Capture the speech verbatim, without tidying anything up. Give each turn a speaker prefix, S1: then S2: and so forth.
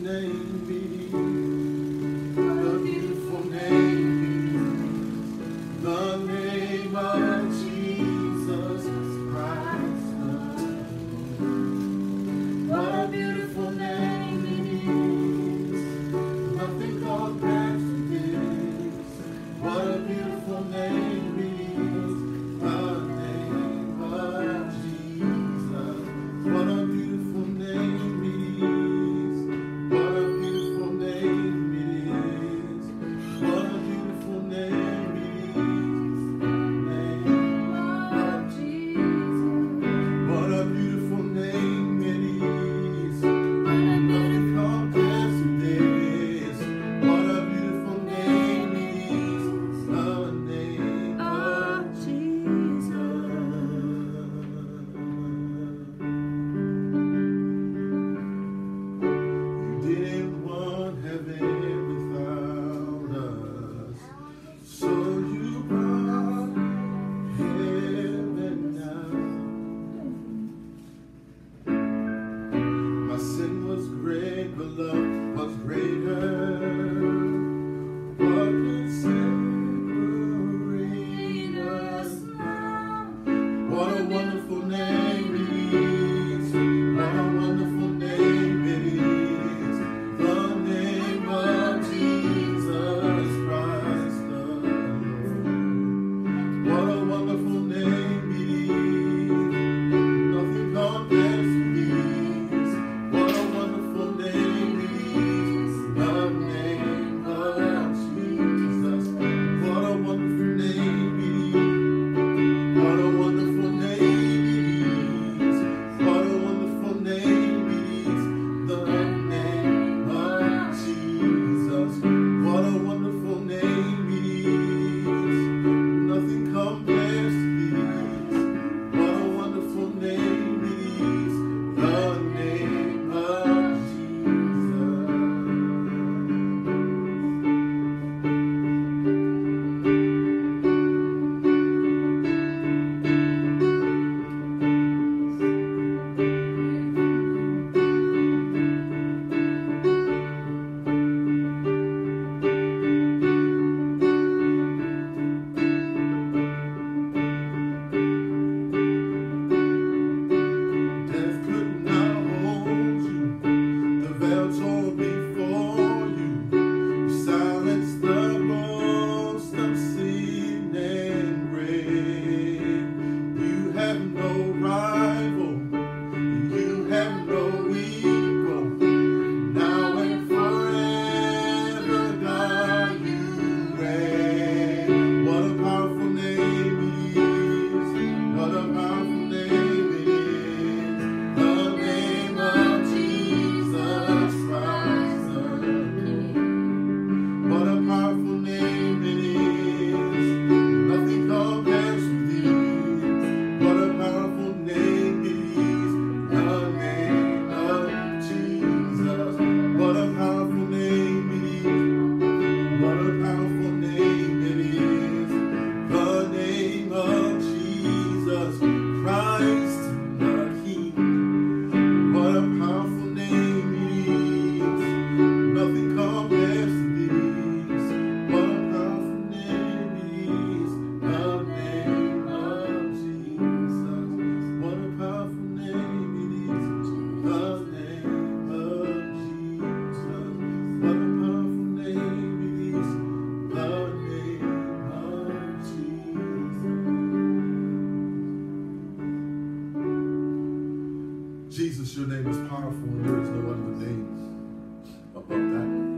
S1: name it is. What a beautiful name it is. The name of Jesus Christ. What a beautiful name it is. Nothing compares to this. What a beautiful name it is. The name of Jesus. What a beautiful name it is. What a beautiful name it is. What a beautiful name it is. Name of Jesus. What a beautiful name it is. Nothing compares to this. What a beautiful name it is. The name of Jesus. You didn't want heaven without us, so you brought heaven down. My sin was great, but love was greater. What could separate us now? What a wonderful name it is. What a wonderful name it is. The name of Jesus Christ the Lord. What a wonderful name it is. Nothing compares to this. What a wonderful name it is. The name of Jesus. What a wonderful name it is. What a wonderful name it is. What a wonderful name it is. The name of Jesus. What a wonderful name it is. Nothing compares to this. What a wonderful name it is. The name of Jesus. Death could not hold you. The veil tore before you. You silenced the boast of sin and grave. You have no rival. You have no equal. Now and forever, God, you reign. What a powerful name it is. What a powerful name it is. The name of Jesus Christ the King. What a powerful name it is. Nothing compares to this. What a powerful name it is. The name of Jesus. What a powerful name it is. What a powerful name it is. The name of Jesus Christ the King. What a powerful name it is. Nothing compares to this. What a powerful name it is. The name of Jesus. What a powerful name it is. The name of Jesus. What a powerful name it is. The name of Jesus. Jesus, your name is powerful, and there is no other name above that.